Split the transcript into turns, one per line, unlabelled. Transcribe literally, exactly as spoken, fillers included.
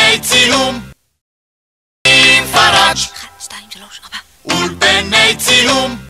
אולפני צילום עם פראג'.
אחד, שתיים, שלוש, ארבע.
אולפני צילום